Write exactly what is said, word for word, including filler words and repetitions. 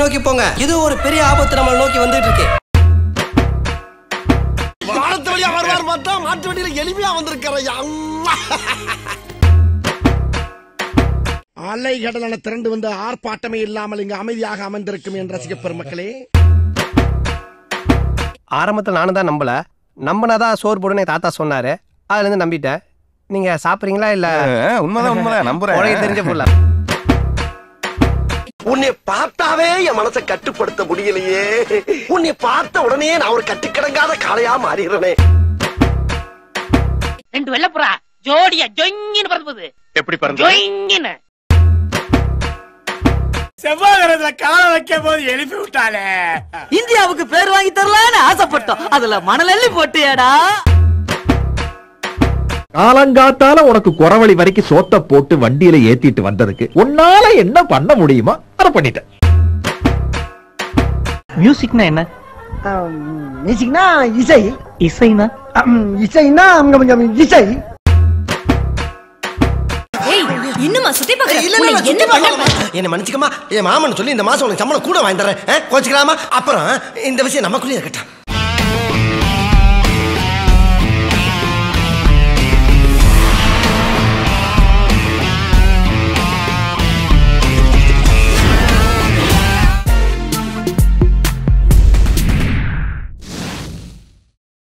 நோக்கி போங்க. இது ஒரு பெரிய ஆபத்து நம்மளை நோக்கி வந்துட்டு இருக்கு. வாரத்து வழியா வருவார் பார்த்தா மாட்டு வண்டியில எளிமையா வந்திருக்கிறையா. அலை கடலான திரண்டு வந்து ஆர்ப்பாட்டமே இல்லாமல் இங்கு அமைதியாக அமர்ந்திருக்கும் என் ரசிக பெருமக்களே. ஆரம்பத்தில் நானும் தான் நம்பல. நம்பினாதான் சோறு போடுன்னு தாத்தா சொன்னாரு. அதுல இருந்து நம்பிட்டேன். நீங்க சாப்பிடுறீங்களா இல்ல? உண்மைதான் உண்மைதான் நம்புறேன். உனக்கு தெரிஞ்ச புள்ள. உன்னை பார்த்தாவே என் மனசை கட்டுப்படுத்த முடியலையே. உன்னை பார்த்த உடனே நான் ஒரு கட்டுக்கடங்காத காளையா மாறிடுறேனே. ரெண்டு வெள்ளப்புறா ஜோடியா ஜொங்கின்னு பறந்து எப்படி பறந்து ஜொங்கின்னு செவ்வாய்க்கிரத்துல கால வைக்கும் போது எழுப்பி விட்டாலே. இந்தியாவுக்கு பேர் வாங்கி தரலான்னு ஆசைப்பட்டோம். அதுல மணல் அள்ளி போட்டியாடா. காலங்காத்தால உனக்கு குறவழி வரைக்கும் சோத்த போட்டு வண்டியில ஏத்திட்டு வந்ததுக்கு உன்னால என்ன பண்ண முடியுமா அதை பண்ணிட்டேன். மியூசிக்னா என்ன? மியூசிக்னா இசை. இசைனா இசைனா இசை. இன்னுமா சுத்தி என்ன மன்னிச்சுக்கமா, என் மாமன் சொல்லி இந்த மாசம் உனக்கு சம்பளம் கூட வாங்கி தரேன். கோச்சுக்கலாமா? அப்புறம் இந்த விஷயம் நமக்குள்ளே இருக்கட்டும்.